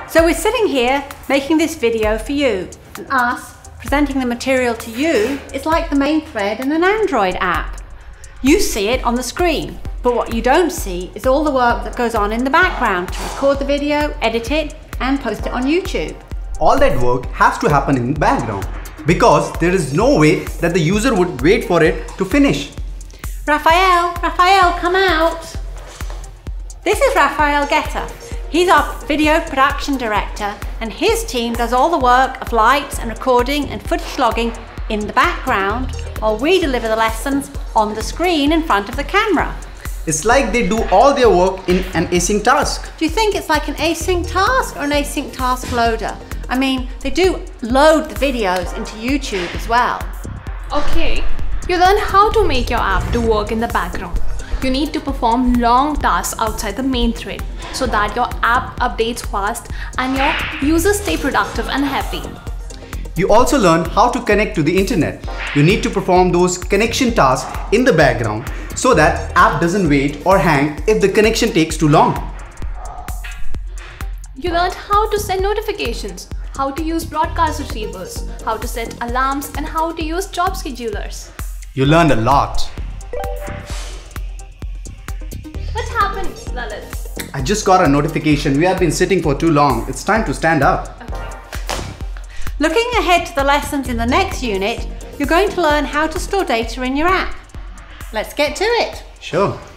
So we're sitting here making this video for you, and us presenting the material to you is like the main thread in an Android app. You see it on the screen, but what you don't see is all the work that goes on in the background to record the video, edit it, and post it on YouTube. All that work has to happen in the background because there is no way that the user would wait for it to finish. Raphael, come out. This is Raphael Getter. He's our video production director, and his team does all the work of lights and recording and footage logging in the background while we deliver the lessons on the screen in front of the camera. It's like they do all their work in an async task. Do you think it's like an async task or an async task loader? I mean, they do load the videos into YouTube as well. Okay, you learn how to make your app to work in the background. You need to perform long tasks outside the main thread so that your app updates fast and your users stay productive and happy. You also learn how to connect to the internet. You need to perform those connection tasks in the background so that app doesn't wait or hang if the connection takes too long. You learned how to send notifications, how to use broadcast receivers, how to set alarms, and how to use job schedulers. You learned a lot. What happened, Lalit? I just got a notification. We have been sitting for too long. It's time to stand up. Okay. Looking ahead to the lessons in the next unit, you're going to learn how to store data in your app. Let's get to it. Sure.